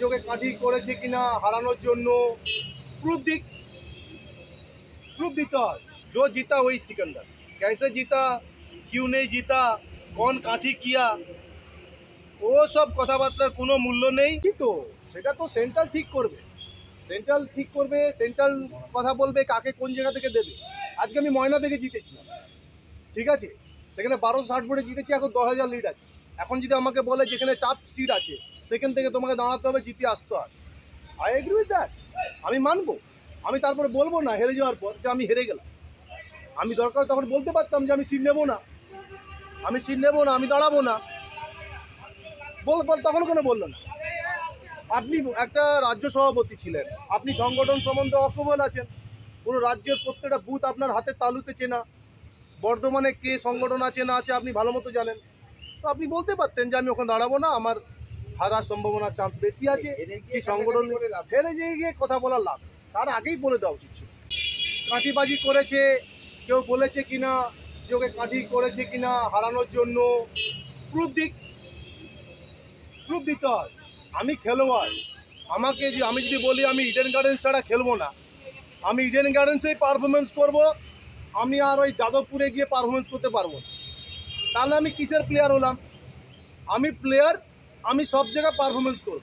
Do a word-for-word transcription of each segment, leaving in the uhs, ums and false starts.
ওকে কাঠি করেছে কিনা হারানোর জন্য প্রুফ দিক प्रूफ देता है। जो जीता वही सिकंदर, कैसे जीता, क्यों नहीं जीता, कौन काठी किया, वो सब কথাবার্তার কোনো মূল্য নেই। তো সেটা তো সেন্ট্রাল ঠিক করবে, সেন্ট্রাল ঠিক করবে, সেন্ট্রাল কথা বলবে কাকে কোন জায়গা থেকে দেবে। আজকে আমি ময়না থেকে জিতেছিলাম, ঠিক আছে, সেখানে বারোশো ষাট ভোটে জিতেছি, এখন দশ হাজার লিড আছে। এখন যদি আমাকে বলে যেখানে টাফ সিট আছে সেখান থেকে তোমাকে দাঁড়াতে হবে, জিতে আসতে হয়, আই এগ্রি উইথ দ্যাট, আমি মানবো। আমি তারপরে বলবো না হেরে যাওয়ার পর যে আমি হেরে গেলাম। আমি দরকার তখন বলতে পারতাম যে আমি সিট নেবো না, আমি সিট নেবো না, আমি দাঁড়াবো না, বল তখন কোনো বললো না। আপনি একটা রাজ্য সভাপতি ছিলেন, আপনি সংগঠন সম্বন্ধে অকবল আছেন, পুরো রাজ্যের প্রত্যেকটা বুথ আপনার হাতে তালুতে চেনা, বর্ধমানে কে সংগঠন আছে না আছে আপনি ভালো মতো জানেন। তো আপনি বলতে পারতেন যে আমি ওখানে দাঁড়াবো না, আমার হারার সম্ভাবনার চান্স বেশি আছে, কি সংগঠন হেরে যেয়ে গিয়ে কথা বলার লাভ, তার আগেই বলে দেওয়া উচিত ছিল। কাঠিবাজি করেছে, কেউ বলেছে কিনা যে ওকে কাঠি করেছে কিনা হারানোর জন্য প্রুফ দিক প্রুফ দিতে হয়। আমি খেলোয়াড়, আমাকে যে আমি যদি বলি আমি ইডেন গার্ডেন্স ছাড়া খেলবো না, আমি ইডেন গার্ডেন্সেই পারফরমেন্স করব, আমি আর ওই যাদবপুরে গিয়ে পারফরমেন্স করতে পারবো না। তাহলে আমি কিসের প্লেয়ার হলাম? আমি প্লেয়ার, আমি সব জায়গায় পারফরমেন্স করব,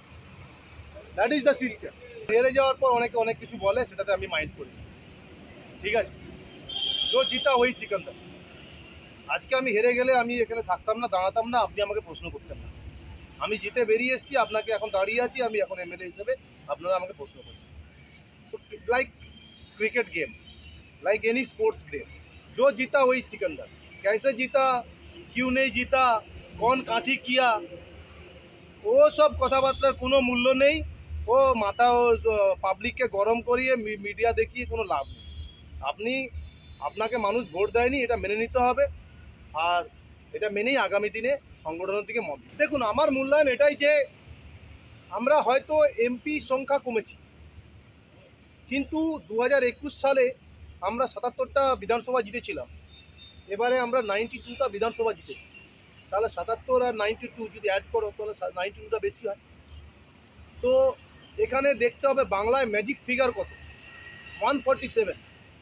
দ্যাট ইজ দ্য সিস্টেম। হেরে যাওয়ার পর অনেকে অনেক কিছু বলে, সেটাতে আমি মাইন্ড করি, ঠিক আছে। जो जीता वही सिकंदर। আজকে আমি হেরে গেলে আমি এখানে থাকতাম না, দাঁড়াতাম না, আপনি আমাকে প্রশ্ন করতেন না। আমি জিতে বেরিয়ে এসেছি, আপনাকে এখন দাঁড়িয়ে আছি, আমি এখন এমএলএ হিসেবে, আপনারা আমাকে প্রশ্ন করছেন। So like cricket game, like any sports game, जो जीता वही सिकंदर, कैसे जीता, क्यों नहीं जीता, कौन काठी किया, ও সব কথাবার্তার কোনো মূল্য নেই। ও মাথা পাবলিককে গরম করিয়ে মিডিয়া দেখিয়ে কোনো লাভ নেই। আপনি আপনাকে মানুষ ভোট দেয়নি, এটা মেনে নিতে হবে, আর এটা মেনেই আগামী দিনে সংগঠনের দিকে মত। দেখুন, আমার মূল্যায়ন এটাই যে আমরা হয়তো এমপি সংখ্যা কমেছি, কিন্তু দু হাজার একুশ সালে আমরা সাতাত্তরটা বিধানসভা জিতেছিলাম, এবারে আমরা নাইনটি টুটা বিধানসভা জিতেছি। তাহলে সাতাত্তর আর নাইনটি টু যদি অ্যাড করো তাহলে নাইনটি টুটা বেশি হয়। তো এখানে দেখতে হবে বাংলায় ম্যাজিক ফিগার কত, one forty seven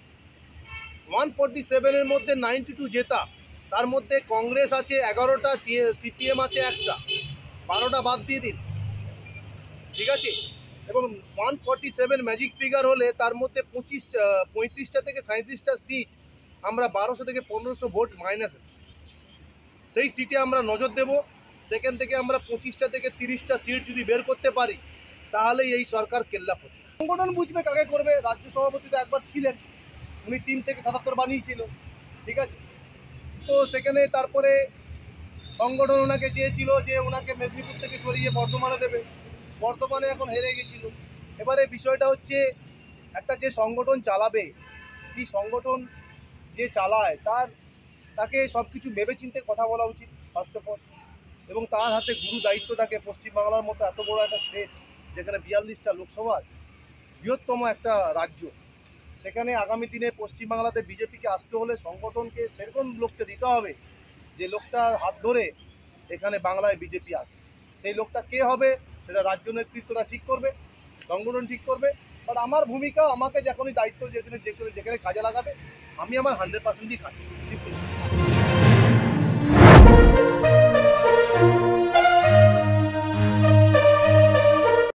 one forty সেভেনের মধ্যে নাইনটি টু জেতা, তার মধ্যে কংগ্রেস আছে এগারোটা, সিপিএম আছে একটা, বারোটা বাদ দিয়ে দিন, ঠিক আছে। এবং one forty seven magic figure হলে তার মধ্যে পঁচিশ পঁয়ত্রিশটা থেকে সাঁত্রিশটা সিট আমরা বারোশো থেকে পনেরোশো ভোট মাইনাস আছে, সেই সিটে আমরা নজর দেব। সেখান থেকে আমরা পঁচিশটা থেকে তিরিশটা সিট যদি বের করতে পারি তাহলে এই সরকার কেল্লা পড়ে। সংগঠন বুঝবে কাকে করবে। রাজ্য সভাপতি তো একবার ছিলেন, উনি তিন থেকে সাতাত্তর বানিয়েছিল, ঠিক আছে। তো সেখানে তারপরে সংগঠন ওনাকে চেয়েছিল যে ওনাকে মেদিনীপুর থেকে সরিয়ে বর্ধমানে দেবে, বর্ধমানে এখন হেরে গেছিল। এবারে বিষয়টা হচ্ছে একটা যে সংগঠন চালাবে, কি সংগঠন যে চালায় তার তাকে সব কিছু ভেবেচিন্তে কথা বলা উচিত ফার্স্ট অফ অল, এবং তার হাতে গুরু দায়িত্ব থাকে। পশ্চিমবাংলার মতো এত বড় একটা স্টেট, যেখানে বিয়াল্লিশটা লোকসভা, বৃহত্তম একটা রাজ্য, সেখানে আগামী দিনে পশ্চিমবাংলাতে বিজেপিকে আসতে হলে সংগঠনকে সেরকম লোককে দিতে হবে যে লোকটার হাত ধরে এখানে বাংলায় বিজেপি আসে। সেই লোকটা কে হবে সেটা রাজ্য নেতৃত্বরা ঠিক করবে, সংগঠন ঠিক করবে। বাট আমার ভূমিকা, আমাকে যখনই দায়িত্ব যেখানে যেখানে যেখানে কাজে লাগাবে আমি আমার হান্ড্রেড পার্সেন্টই কাজ।